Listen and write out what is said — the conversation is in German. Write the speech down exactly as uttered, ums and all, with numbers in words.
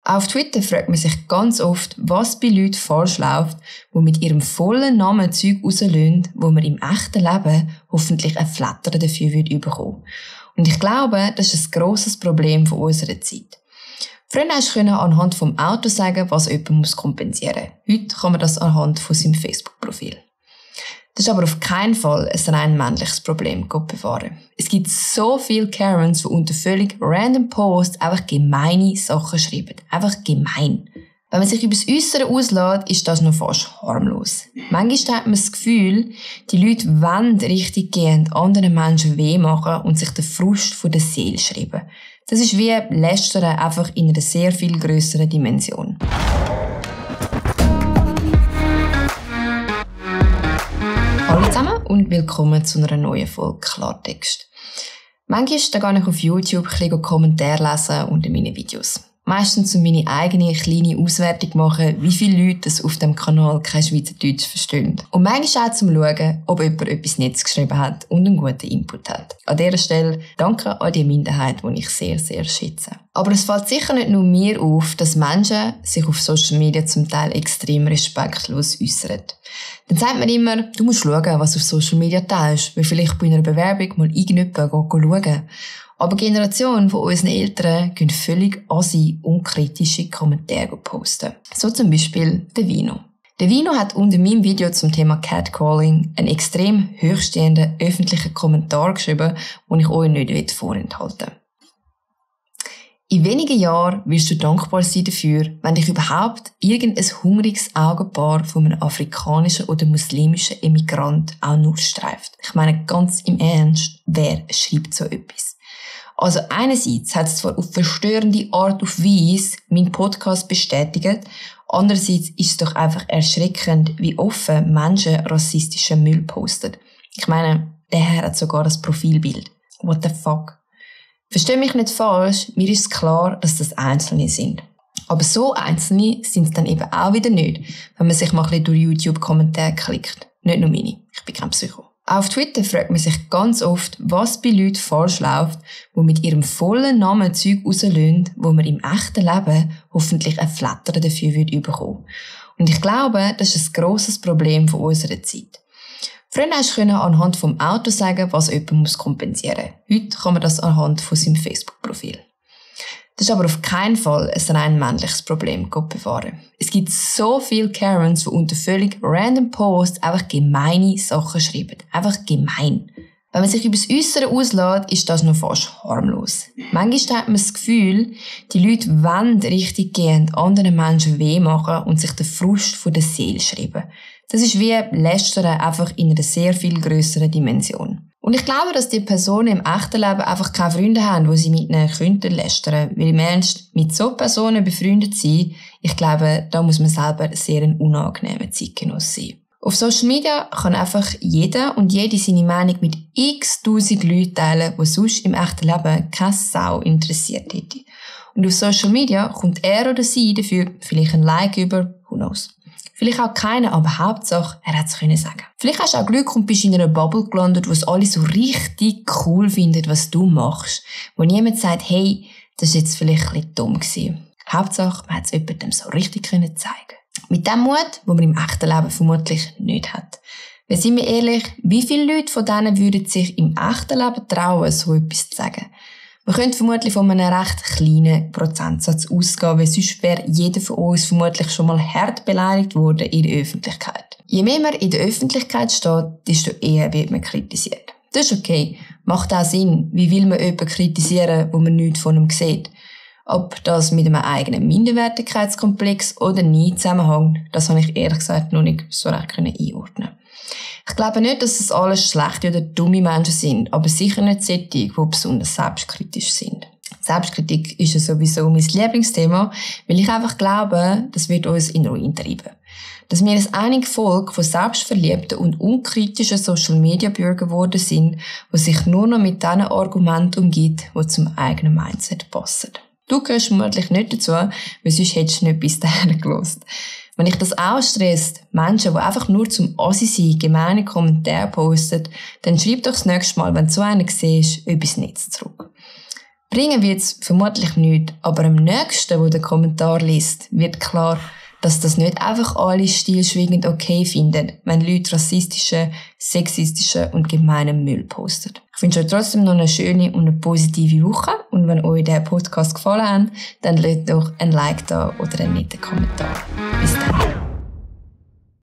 Auf Twitter fragt man sich ganz oft, was bei Leuten falsch läuft, die mit ihrem vollen Namen Zeug rauslösen, wo man im echten Leben hoffentlich ein Flattern dafür bekommen würde. Und ich glaube, das ist ein grosses Problem von unserer Zeit. Früher konntest du anhand vom Auto sagen, was jemand kompensieren muss. Heute kann man das anhand von seinem Facebook-Profil. Das ist aber auf keinen Fall ein rein männliches Problem, Gott bewahre. Es gibt so viele Karens, die unter völlig random Posts einfach gemeine Sachen schreiben. Einfach gemein. Wenn man sich über das Äussere auslässt, ist das noch fast harmlos. Manchmal hat man das Gefühl, die Leute wollen richtig gehend anderen Menschen weh machen und sich den Frust von der Seele schreiben. Das ist wie Lästern, einfach in einer sehr viel grösseren Dimension. Hallo zusammen und willkommen zu einer neuen Folge Klartext. Manchmal gehe ich auf YouTube ein bisschen Kommentare lesen unter meinen Videos. Meistens um meine eigene kleine Auswertung machen, wie viele Leute das auf dem Kanal kein Schweizerdeutsch verstehen. Und manchmal auch zum Schauen, ob jemand etwas Nettes geschrieben hat und einen guten Input hat. An dieser Stelle danke an die Minderheit, die ich sehr, sehr schätze. Aber es fällt sicher nicht nur mir auf, dass Menschen sich auf Social Media zum Teil extrem respektlos äußern. Dann sagt man immer, du musst schauen, was du auf Social Media teilst, weil vielleicht bei einer Bewerbung mal irgendjemand schauen. Aber die Generation von unseren Eltern gehen völlig assi unkritische Kommentare posten. So zum Beispiel der Vino. Der Vino hat unter meinem Video zum Thema Catcalling einen extrem hochstehenden öffentlichen Kommentar geschrieben, den ich euch nicht vorenthalten will. In wenigen Jahren wirst du dankbar sein dafür, wenn dich überhaupt irgendein hungriges Augenpaar von einem afrikanischen oder muslimischen Emigrant auch nur streift. Ich meine ganz im Ernst, wer schreibt so etwas? Also einerseits hat es zwar auf verstörende Art und Weise meinen Podcast bestätigt, andererseits ist es doch einfach erschreckend, wie offen Menschen rassistischen Müll posten. Ich meine, der Herr hat sogar das Profilbild. What the fuck? Versteh mich nicht falsch, mir ist klar, dass das Einzelne sind. Aber so Einzelne sind es dann eben auch wieder nicht, wenn man sich mal ein bisschen durch YouTube-Kommentare klickt. Nicht nur meine, ich bin kein Psycho. Auf Twitter fragt man sich ganz oft, was bei Leuten falsch läuft, die mit ihrem vollen Namen Zeug rauslösen, wo man im echten Leben hoffentlich ein Flattern dafür bekommen würde. Und ich glaube, das ist ein grosses Problem von unserer Zeit. Früher konntest du anhand vom Auto sagen, was jemand kompensieren muss. Heute kann man das anhand von seinem Facebook-Profil. Das ist aber auf keinen Fall ein rein männliches Problem, Gott bewahre. Es gibt so viele Karens, die unter völlig random Posts einfach gemeine Sachen schreiben. Einfach gemein. Wenn man sich über das Äussere auslässt, ist das noch fast harmlos. Manchmal hat man das Gefühl, die Leute wollen richtig gehend anderen Menschen weh machen und sich den Frust von der Seele schreiben. Das ist wie Lästern, einfach in einer sehr viel grösseren Dimension. Und ich glaube, dass die Personen im echten Leben einfach keine Freunde haben, wo sie mit ihnen könnten lästern. Weil im Ernst, mit so Personen befreundet sein, ich glaube, da muss man selber sehr ein unangenehmer Zeitgenoss sein. Auf Social Media kann einfach jeder und jede seine Meinung mit x tausend Leuten teilen, die sonst im echten Leben keine Sau interessiert hätte. Und auf Social Media kommt er oder sie dafür vielleicht ein Like über, who knows. Vielleicht auch keiner, aber Hauptsache, er hat es können sagen. Vielleicht hast du auch Glück und bist in einer Bubble gelandet, wo es alle so richtig cool finden, was du machst. Wo niemand sagt, hey, das war jetzt vielleicht ein bisschen dumm gewesen. Hauptsache, man hat es jemandem so richtig können zeigen. Mit dem Mut, den man im echten Leben vermutlich nicht hat. Weil, sind wir ehrlich, wie viele Leute von denen würden sich im echten Leben trauen, so etwas zu sagen? Man könnte vermutlich von einem recht kleinen Prozentsatz ausgehen, weil sonst wäre jeder von uns vermutlich schon mal hart beleidigt worden in der Öffentlichkeit. Je mehr man in der Öffentlichkeit steht, desto eher wird man kritisiert. Das ist okay. Macht auch Sinn. Wie will man jemanden kritisieren, wo man nichts von ihm sieht? Ob das mit einem eigenen Minderwertigkeitskomplex oder nie zusammenhängt, das habe ich ehrlich gesagt noch nicht so recht einordnen. Ich glaube nicht, dass es alles schlechte oder dumme Menschen sind, aber sicher nicht solche, die besonders selbstkritisch sind. Selbstkritik ist ja sowieso mein Lieblingsthema, weil ich einfach glaube, das wird uns in Ruin treiben. Dass wir ein einiges Volk von selbstverliebten und unkritischen Social-Media-Bürgern geworden sind, die sich nur noch mit diesen Argumenten umgibt, die zum eigenen Mindset passen. Du gehörst vermutlich nicht dazu, weil sonst hättest du nicht bis dahin gehört. Wenn dich das auch stresst, Menschen, die einfach nur zum Assi sein, gemeine Kommentare posten, dann schreib doch das nächste Mal, wenn du so einen siehst, etwas Nettes zurück. Bringen wird es vermutlich nicht, aber am nächsten, der den Kommentar liest, wird klar, dass das nicht einfach alle stillschweigend okay finden, wenn Leute rassistische, sexistische und gemeinen Müll posten. Ich wünsche euch trotzdem noch eine schöne und eine positive Woche und wenn euch der Podcast gefallen hat, dann lasst doch ein Like da oder einen netten Kommentar. Bis dann.